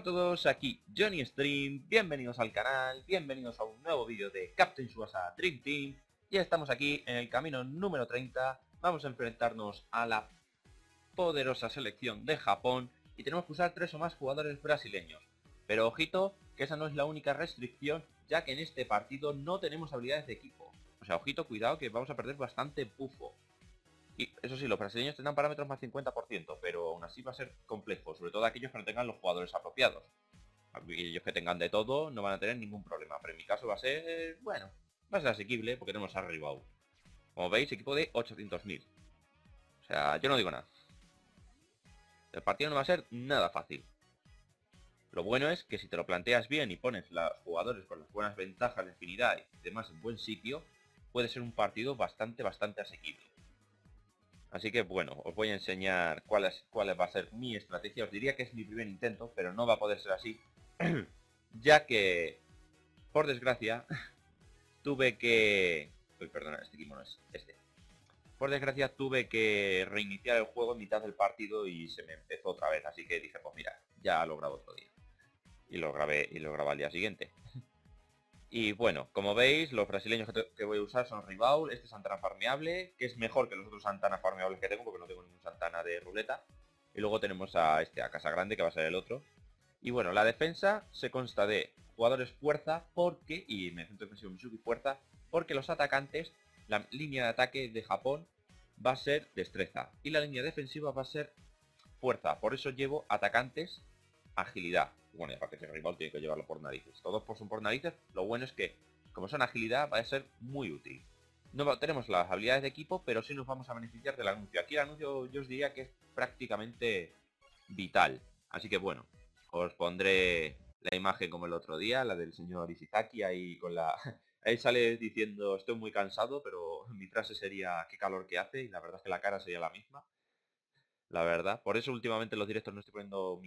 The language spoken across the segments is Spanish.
Hola a todos, aquí Johnny Stream, bienvenidos al canal, bienvenidos a un nuevo vídeo de Captain Tsubasa Dream Team. Ya estamos aquí en el camino número 30, vamos a enfrentarnos a la poderosa selección de Japón y tenemos que usar 3 o más jugadores brasileños. Pero ojito, que esa no es la única restricción, ya que en este partido no tenemos habilidades de equipo. O sea, ojito, cuidado que vamos a perder bastante bufo. Y eso sí, los brasileños tendrán parámetros más 50%, pero aún así va a ser complejo, sobre todo aquellos que no tengan los jugadores apropiados. Aquellos que tengan de todo no van a tener ningún problema, pero en mi caso va a ser, bueno, va a ser asequible porque tenemos a Ribao. Como veis, equipo de 800.000. O sea, yo no digo nada. El partido no va a ser nada fácil. Lo bueno es que si te lo planteas bien y pones los jugadores con las buenas ventajas de afinidad y demás en buen sitio, puede ser un partido bastante asequible. Así que bueno, os voy a enseñar cuál va a ser mi estrategia. Os diría que es mi primer intento, pero no va a poder ser así. Ya que, por desgracia, tuve que... Uy, perdona, este equipo no es este. Por desgracia tuve que reiniciar el juego en mitad del partido y se me empezó otra vez. Así que dije, pues mira, ya lo grabo otro día. Y lo grabé al día siguiente. Y bueno, como veis, los brasileños que voy a usar son Ribaul, este Santana farmeable, que es mejor que los otros Santana farmeables que tengo, porque no tengo ningún Santana de ruleta. Y luego tenemos a Casa Grande, que va a ser el otro. Y bueno, la defensa se consta de jugadores fuerza, y me centro defensivo Mitsuki fuerza, porque los atacantes, la línea de ataque de Japón va a ser destreza. Y la línea defensiva va a ser fuerza, por eso llevo atacantes agilidad. Bueno, y aparte que el rival tiene que llevarlo por narices. Todos son por narices. Lo bueno es que, como son agilidad, va a ser muy útil. No tenemos las habilidades de equipo, pero sí nos vamos a beneficiar del anuncio. Aquí el anuncio yo os diría que es prácticamente vital. Así que bueno, os pondré la imagen como el otro día, la del señor Ishizaki, ahí con la... Ahí sale diciendo, estoy muy cansado, pero mi frase sería, qué calor que hace, y la verdad es que la cara sería la misma. La verdad, por eso últimamente en los directos no estoy poniendo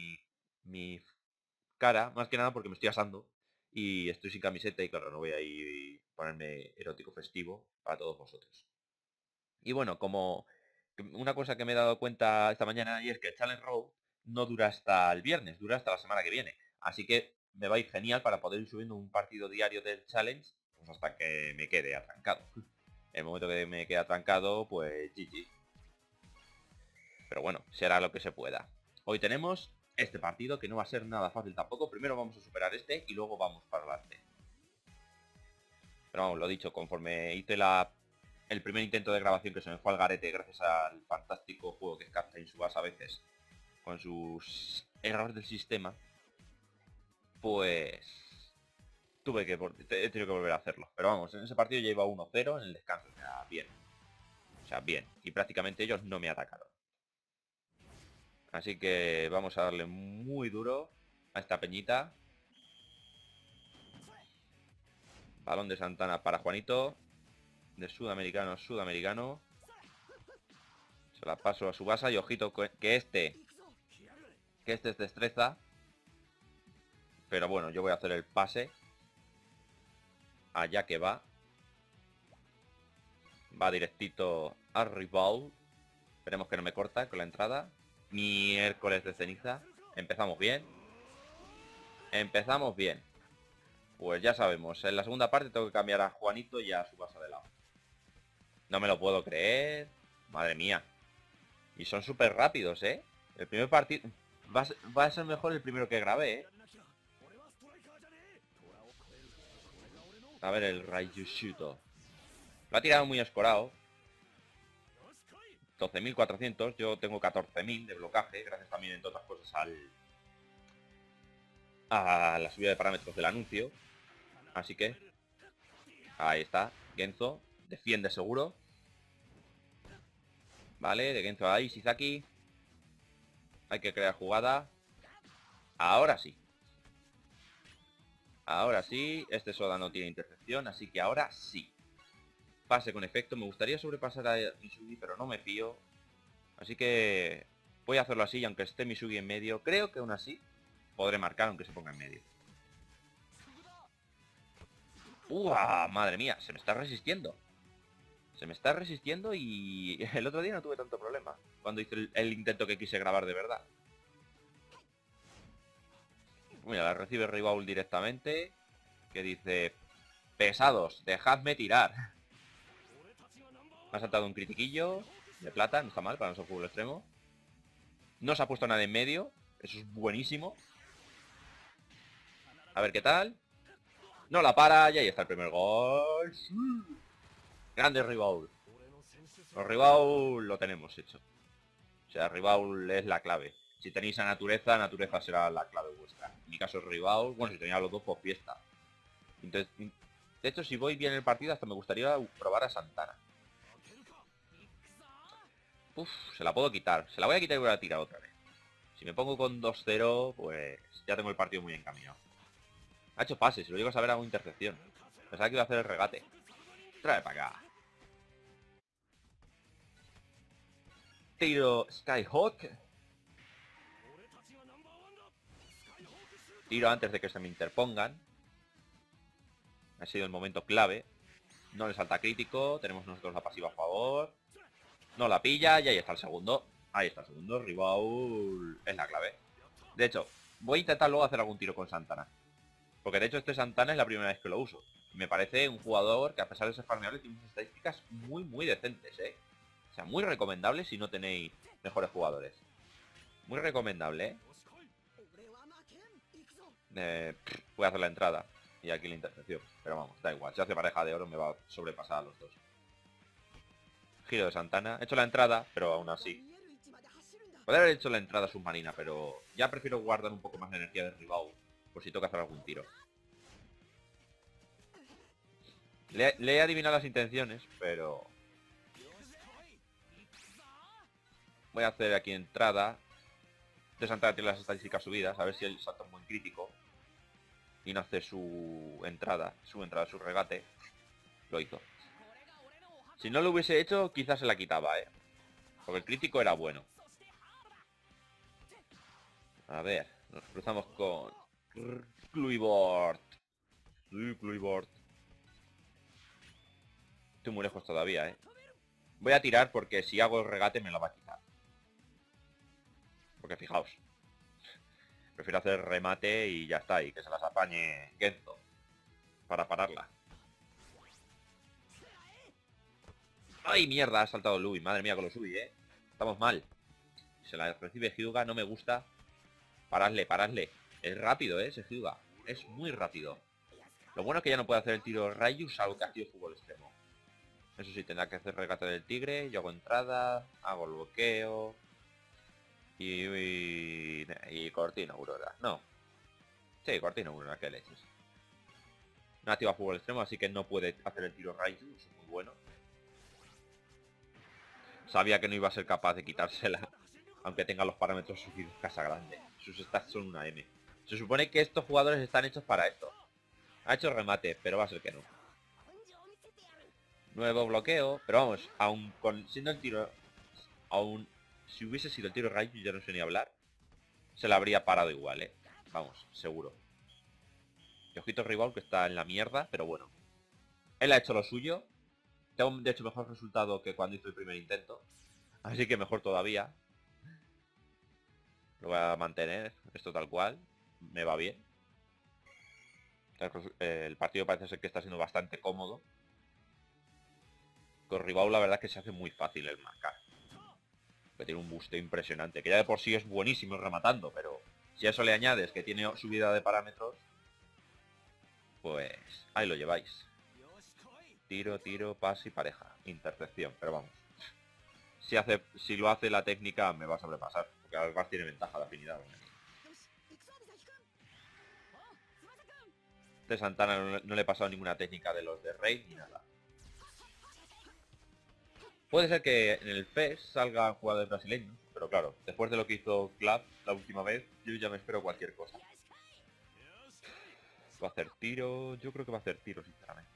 mi cara, más que nada porque me estoy asando y estoy sin camiseta y claro, no voy a ir ponerme erótico festivo para todos vosotros. Y bueno, como una cosa que me he dado cuenta esta mañana y es que el Challenge Road no dura hasta el viernes, dura hasta la semana que viene. Así que me va a ir genial para poder ir subiendo un partido diario del Challenge pues hasta que me quede atrancado. En el momento que me quede atrancado, pues GG. Pero bueno, será lo que se pueda. Hoy tenemos este partido que no va a ser nada fácil tampoco. Primero vamos a superar este y luego vamos para adelante. Pero vamos, lo dicho, conforme hice el primer intento de grabación que se me fue al garete gracias al fantástico juego que es Captain Tsubasa a veces, con sus errores del sistema, pues he tenido que volver a hacerlo. Pero vamos, en ese partido ya iba 1-0 en el descanso, o sea, bien. O sea, bien. Y prácticamente ellos no me atacaron. Así que vamos a darle muy duro a esta peñita. Balón de Santana para Juanito. De sudamericano a sudamericano. Se la paso a Tsubasa y ojito que este es destreza. Pero bueno, yo voy a hacer el pase. Allá que va. Va directito a rival. Esperemos que no me corta con la entrada. Miércoles de ceniza. Empezamos bien. Empezamos bien. Pues ya sabemos, en la segunda parte tengo que cambiar a Juanito y a Tsubasa de lado. No me lo puedo creer. Madre mía. Y son súper rápidos, ¿eh? El primer partido... Va a ser mejor el primero que grabé, ¿eh? A ver el Raiyushuto. Lo ha tirado muy escorado. 12.400. Yo tengo 14.000 de blocaje. Gracias también, entre otras cosas, a la subida de parámetros del anuncio. Así que... Ahí está. Genzo. Defiende seguro. Vale, de Genzo a Ishizaki. Hay que crear jugada. Ahora sí. Ahora sí. Este Soda no tiene intercepción, así que ahora sí. Pase con efecto. Me gustaría sobrepasar a Misugi, pero no me fío. Así que voy a hacerlo así, y aunque esté Misugi en medio, creo que aún así podré marcar aunque se ponga en medio. ¡Uah! Madre mía, se me está resistiendo. Se me está resistiendo y el otro día no tuve tanto problema cuando hice el intento que quise grabar de verdad. Mira, la recibe Ribaul directamente. Que dice... Pesados, dejadme tirar. Me ha saltado un critiquillo de plata, no está mal para nuestro fútbol extremo. No se ha puesto nada en medio. Eso es buenísimo. A ver qué tal. No la para y ahí está el primer gol. ¡Sí! Grande Ribaul. Los Ribaul lo tenemos hecho. O sea, Ribaul es la clave. Si tenéis a Natureza, Natureza será la clave vuestra. En mi caso es Ribaul. Bueno, si tenéis a los dos, pues fiesta. Entonces, de hecho, si voy bien el partido, hasta me gustaría probar a Santana. Uf, se la puedo quitar. Se la voy a quitar y voy a tirar otra vez. Si me pongo con 2-0, pues ya tengo el partido muy encaminado. Ha hecho pase, si lo llego a saber hago intercepción. Pensaba que iba a hacer el regate. Trae para acá. Tiro Skyhawk. Tiro antes de que se me interpongan. Ha sido el momento clave. No le salta crítico. Tenemos nosotros la pasiva a favor. No la pilla y ahí está el segundo. Ahí está el segundo. Ribaul es la clave. De hecho, voy a intentar luego hacer algún tiro con Santana. Porque de hecho este Santana es la primera vez que lo uso. Me parece un jugador que a pesar de ser farmeable tiene unas estadísticas muy decentes, O sea, muy recomendable si no tenéis mejores jugadores. Muy recomendable, voy a hacer la entrada. Y aquí la intercepción. Pero vamos, da igual. Si hace pareja de oro me va a sobrepasar a los dos. Giro de Santana. He hecho la entrada, pero aún así. Podría haber hecho la entrada submarina, pero ya prefiero guardar un poco más de energía de Ribaul. Por si toca hacer algún tiro. Le he adivinado las intenciones, pero... Voy a hacer aquí entrada. De Santana tiene las estadísticas subidas, a ver si él salta un buen crítico. Y no hace su entrada, su regate. Lo hizo. Si no lo hubiese hecho, quizás se la quitaba, Porque el crítico era bueno. A ver, nos cruzamos con... Cluibort. Cluibort. Estoy muy lejos todavía, Voy a tirar porque si hago el regate me lo va a quitar. Porque fijaos. Prefiero hacer remate y ya está. Y que se las apañe Genzo. Para pararla. ¡Ay, mierda! Ha saltado Lui. Madre mía con lo subí, Estamos mal. Se la recibe Hyuga. No me gusta. Paradle, paradle. Es rápido, ese Hyuga. Es muy rápido. Lo bueno es que ya no puede hacer el tiro Rayu, salvo que ha sido fútbol extremo. Eso sí, tendrá que hacer regate del tigre. Yo hago entrada. Hago el bloqueo. Y cortina aurora. No. Sí, cortina aurora, que leches. No activa fútbol extremo, así que no puede hacer el tiro Raiju. Eso es muy bueno. Sabía que no iba a ser capaz de quitársela. Aunque tenga los parámetros subidos casa grande. Sus stats son una M. Se supone que estos jugadores están hechos para esto. Ha hecho remate, pero va a ser que no. Nuevo bloqueo. Pero vamos, aún siendo el tiro... Aún si hubiese sido el tiro Raiju, ya no sé ni hablar. Se la habría parado igual, Vamos, seguro. Y ojito Ribaul que está en la mierda, pero bueno. Él ha hecho lo suyo. Tengo de hecho mejor resultado que cuando hizo el primer intento. Así que mejor todavía. Lo voy a mantener, esto tal cual. Me va bien. El partido parece ser que está siendo bastante cómodo. Con Ribaul la verdad es que se hace muy fácil el marcar. Que tiene un boost impresionante. Que ya de por sí es buenísimo rematando, pero si a eso le añades que tiene subida de parámetros, pues ahí lo lleváis. Tiro, tiro, pase y pareja. Intercepción, pero vamos. Si lo hace la técnica me va a sobrepasar. Porque además tiene ventaja de afinidad. De Santana no le he pasado ninguna técnica de los de Rey ni nada. Puede ser que en el FES salgan jugadores brasileños. Pero claro, después de lo que hizo Club la última vez, yo ya me espero cualquier cosa. Va a hacer tiro. Yo creo que va a hacer tiro, sinceramente.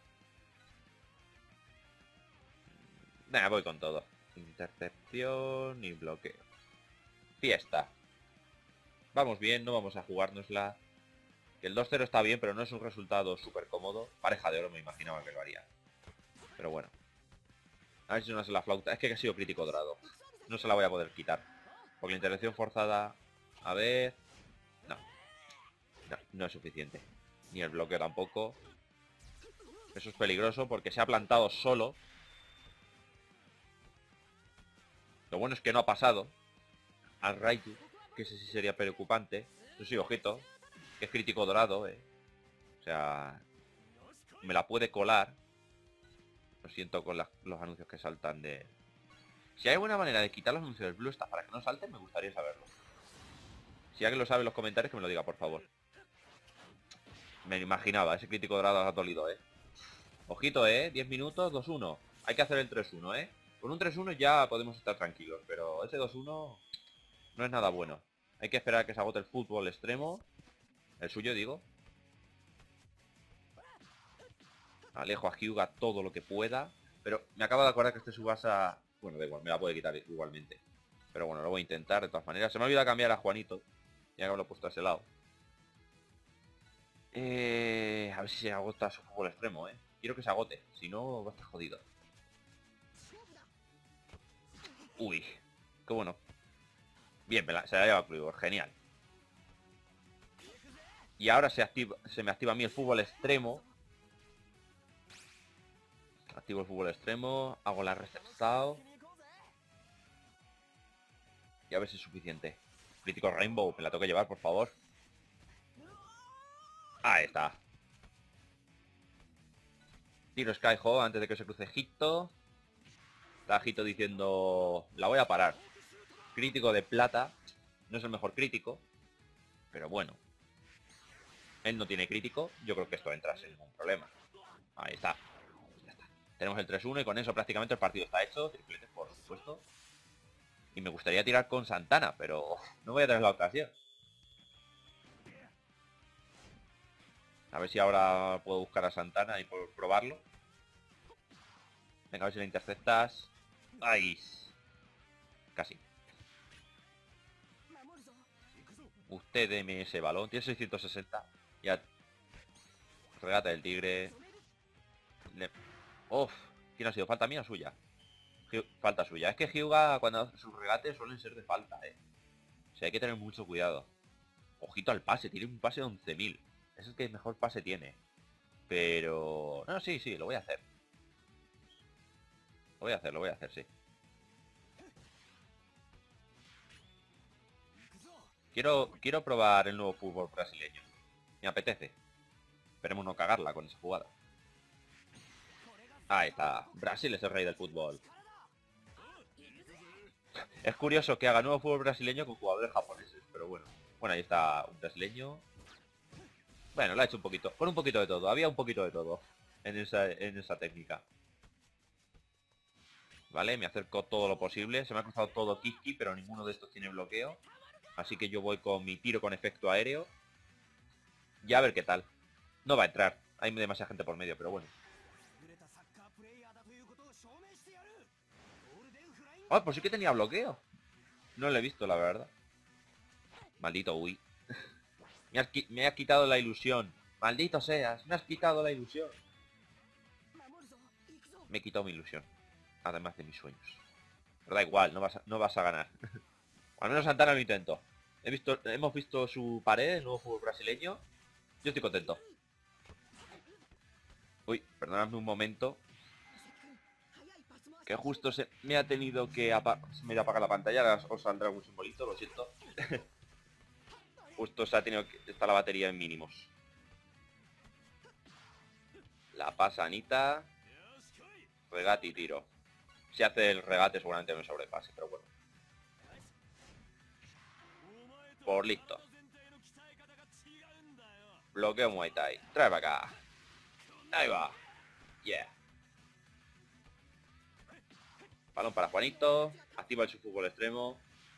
Nada, voy con todo. Intercepción y bloqueo. Fiesta. Vamos bien, no vamos a jugárnosla. Que el 2-0 está bien, pero no es un resultado súper cómodo. Pareja de oro me imaginaba que lo haría. Pero bueno. A ver si no hace la flauta. Es que ha sido crítico dorado. No se la voy a poder quitar. Porque la intervención forzada... A ver... No. No, no es suficiente. Ni el bloqueo tampoco. Eso es peligroso porque se ha plantado solo. Lo bueno es que no ha pasado al Raichu, que ese sí sería preocupante. Eso sí, ojito, que es crítico dorado, O sea, me la puede colar. Lo siento con los anuncios que saltan de... Si hay alguna manera de quitar los anuncios del Blue Staff para que no salten, me gustaría saberlo. Si alguien lo sabe en los comentarios, que me lo diga, por favor. Me imaginaba, ese crítico dorado ha dolido, Ojito, 10 minutos, 2-1. Hay que hacer el 3-1, Con un 3-1 ya podemos estar tranquilos, pero ese 2-1 no es nada bueno. Hay que esperar a que se agote el fútbol extremo. El suyo, digo. Alejo a Hyuga todo lo que pueda. Pero me acabo de acordar que este Subasa... Bueno, da igual, me la puede quitar igualmente. Pero bueno, lo voy a intentar de todas maneras. Se me ha olvidado cambiar a Juanito. Ya que me lo he puesto a ese lado. A ver si se agota su fútbol extremo, Quiero que se agote. Si no, va a estar jodido. Uy, qué bueno. Bien, se la lleva Kluivor, genial. Y ahora se me activa a mí el fútbol extremo. Activo el fútbol extremo, hago la receptado. Y a ver si es suficiente. Crítico Rainbow, me la tengo que llevar, por favor. Ahí está. Tiro Skyho antes de que se cruce Hito. Está Hito diciendo... La voy a parar. Crítico de plata. No es el mejor crítico. Pero bueno. Él no tiene crítico. Yo creo que esto entra sin ningún problema. Ahí está. Ya está. Tenemos el 3-1 y con eso prácticamente el partido está hecho. Triplete, por supuesto. Y me gustaría tirar con Santana, pero no voy a tener la ocasión. A ver si ahora puedo buscar a Santana y probarlo. Venga, a ver si la interceptas. ¡Ay! Casi. Usted deme ese balón. Tiene 660. Ya. Regata del tigre. Uf. ¿Quién ha sido? ¿Falta mía o suya? Falta suya. Es que Hyuga cuando hace sus regates suelen ser de falta, O sea, hay que tener mucho cuidado. Ojito al pase. Tiene un pase de 11.000. Es el que mejor pase tiene. Pero... No, sí, lo voy a hacer. Lo voy a hacer, sí. Quiero probar el nuevo fútbol brasileño. Me apetece. Esperemos no cagarla con esa jugada. Ahí está. Brasil es el rey del fútbol. Es curioso que haga nuevo fútbol brasileño con jugadores japoneses, pero bueno. Bueno, ahí está un brasileño. Bueno, lo ha hecho un poquito. Con un poquito de todo. Había un poquito de todo en esa técnica. Vale, me acerco todo lo posible. Se me ha cruzado todo Kiski, pero ninguno de estos tiene bloqueo. Así que yo voy con mi tiro con efecto aéreo. Ya a ver qué tal. No va a entrar. Hay demasiada gente por medio, pero bueno. Ah, pues sí que tenía bloqueo. No lo he visto, la verdad. Maldito Wii. Me has quitado la ilusión. Maldito seas, me has quitado la ilusión. Me he quitado mi ilusión. Además de mis sueños. Pero da igual, no vas a ganar. Al menos Santana lo intentó. Hemos visto su pared, el nuevo fútbol brasileño. Yo estoy contento. Uy, perdonadme un momento. Que justo me ha tenido que me apagar la pantalla. Ahora os saldrá algún simbolito, lo siento. Justo se ha tenido que... Está la batería en mínimos. La pasa Anita. Regate y tiro. Si hace el regate seguramente no sobrepase, pero bueno. Por listo. Bloqueo Muay Thai. Trae para acá. Ahí va. Yeah. Balón para Juanito. Activa el fútbol extremo.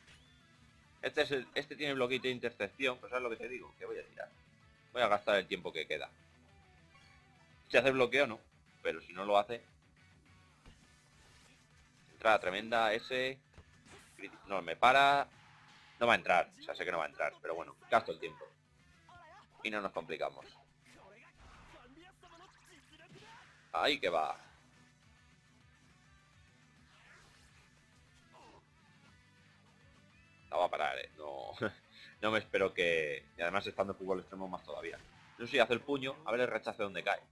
Este tiene bloqueo de intercepción. Pues es lo que te digo, que voy a tirar. Voy a gastar el tiempo que queda. Si hace bloqueo, no. Pero si no lo hace... Entrada tremenda, ese... No, me para... No va a entrar. O sea, sé que no va a entrar. Pero bueno, gasto el tiempo. Y no nos complicamos. Ahí que va. La va a parar, No. No me espero que... Y además estando en fútbol extremo más todavía. No sé si hace el puño, a ver el rechace dónde cae.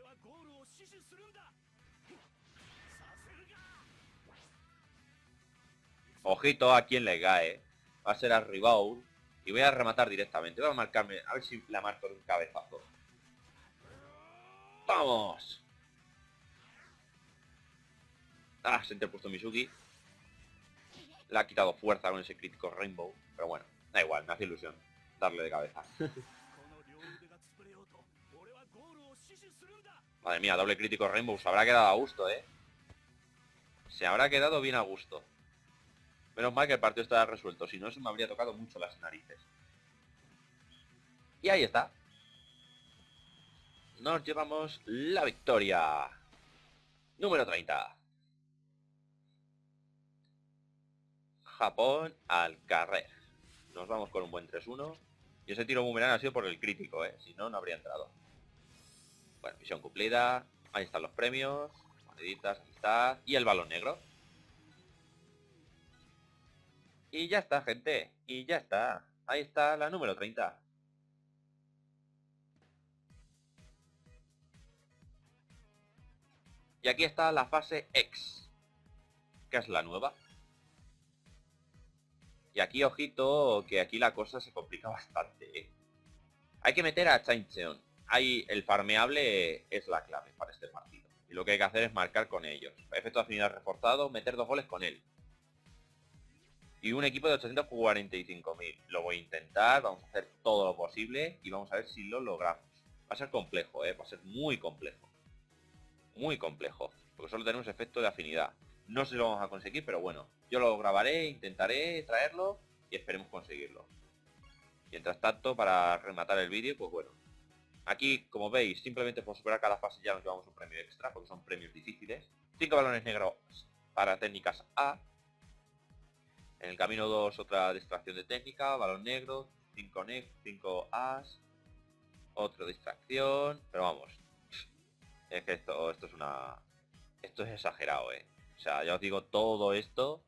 Ojito a quien le cae. Va a ser a Ribaud. Y voy a rematar directamente. Voy a marcarme, a ver si la marco de un cabezazo. ¡Vamos! Ah, se ha interpuesto Mizuki. Le ha quitado fuerza con ese crítico Rainbow. Pero bueno, da igual, me hace ilusión darle de cabeza. Madre mía, doble crítico Rainbow. Se habrá quedado a gusto, ¿eh? Se habrá quedado bien a gusto. Menos mal que el partido está resuelto. Si no, eso me habría tocado mucho las narices. Y ahí está. Nos llevamos la victoria. Número 30. Japón al carrer. Nos vamos con un buen 3-1. Y ese tiro boomerang ha sido por el crítico, si no, no habría entrado. Bueno, misión cumplida. Ahí están los premios. Moneditas, amistad. Y el balón negro. Y ya está, gente. Y ya está. Ahí está la número 30. Y aquí está la fase X, que es la nueva. Y aquí, ojito, que aquí la cosa se complica bastante, Hay que meter a Chaincheon. Ahí el farmeable es la clave para este partido. Y lo que hay que hacer es marcar con ellos. Efecto de afinidad reforzado, meter 2 goles con él. Y un equipo de 845.000. Lo voy a intentar, vamos a hacer todo lo posible y vamos a ver si lo logramos. Va a ser complejo, va a ser muy complejo. Muy complejo, porque solo tenemos efecto de afinidad. No sé si lo vamos a conseguir, pero bueno, yo lo grabaré, intentaré traerlo y esperemos conseguirlo. Mientras tanto, para rematar el vídeo, pues bueno. Aquí, como veis, simplemente por superar cada fase ya nos llevamos un premio extra, porque son premios difíciles. 5 balones negros para técnicas A. En el camino 2 otra distracción de técnica, balón negro, 5 As. Otra distracción, pero vamos. Es que esto es una... Esto es exagerado, O sea, ya os digo, todo esto...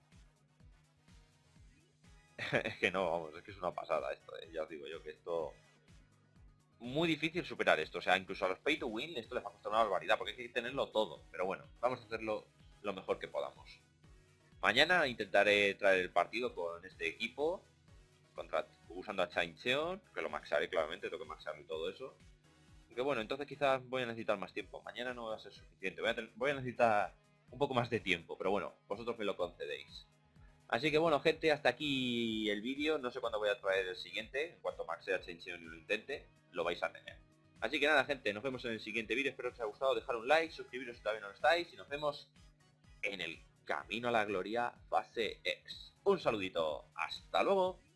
es que no, vamos, es que es una pasada esto, Ya os digo yo que esto... Muy difícil superar esto, o sea, incluso a los pay to win esto les va a costar una barbaridad, porque hay que tenerlo todo. Pero bueno, vamos a hacerlo lo mejor que podamos. Mañana intentaré traer el partido con este equipo, usando a Chaincheon, que lo maxearé claramente, tengo que maxearlo y todo eso. Aunque bueno, entonces quizás voy a necesitar más tiempo. Mañana no va a ser suficiente, voy a necesitar un poco más de tiempo, pero bueno, vosotros me lo concedéis. Así que bueno, gente, hasta aquí el vídeo. No sé cuándo voy a traer el siguiente. En cuanto maxea Chaincheon y lo intente, lo vais a tener. Así que nada, gente, nos vemos en el siguiente vídeo. Espero que os haya gustado. Dejar un like, suscribiros si todavía no lo estáis. Y nos vemos en el camino a la gloria fase X. Un saludito. Hasta luego.